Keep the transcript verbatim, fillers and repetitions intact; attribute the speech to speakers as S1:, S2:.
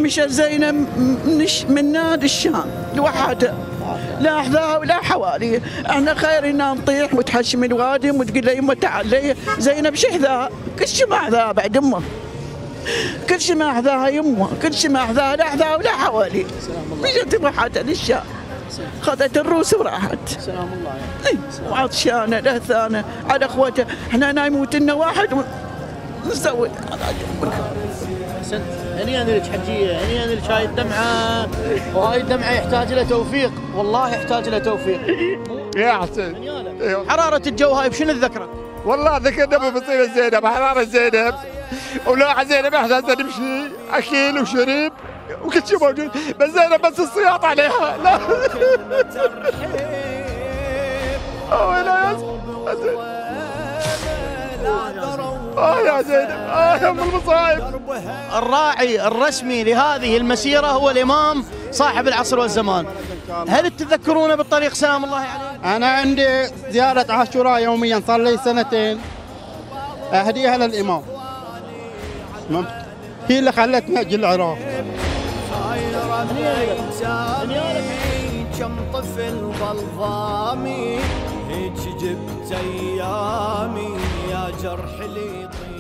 S1: مشى زينب من, من نادي الشام لوحدها، لا أحذاها ولا حوالي. احنا خير ان نطيح وتحشم الوادم وتقول لي يمه تعال لي. زينب شو احذاها؟ كل شيء ما احذاها بعد امه، كل شيء ما احذاها يمه، كل شيء ما احذاها، لا احذاها ولا حوالي. مشت وحدها للشام، خذت الروس وراحت.
S2: سلام الله
S1: يعني. وعطشانه لهثانه على اخوتها، احنا هنا يموت لنا واحد ونسوي.
S2: احسنت. هنيئا لك حجيه، هنيئا لك. هاي الدمعه وهاي الدمعه يحتاج لها توفيق، والله يحتاج لها توفيق.
S3: يا حسين.
S2: حراره الجو هاي بشنو تذكرك؟
S3: والله ذكرنا بمصيبه زينب، حراره زينب ولا زينب احسن نمشي اكل وشرب وكل شيء موجود، بس زينب بس السياط عليها. لا اه يا زينب، اه يا زينب، اه يا ام المصايب.
S2: الراعي الرسمي لهذه المسيره هو الامام صاحب العصر والزمان. هل تتذكرونه بالطريق سلام الله عليه؟
S4: انا عندي زياره عاشوراء يوميا صار لي سنتين اهديها للامام، هي اللي خلتني اجي العراق.
S5: كم طفل ظلظامي هيك جبت ايامي يا جرح لي.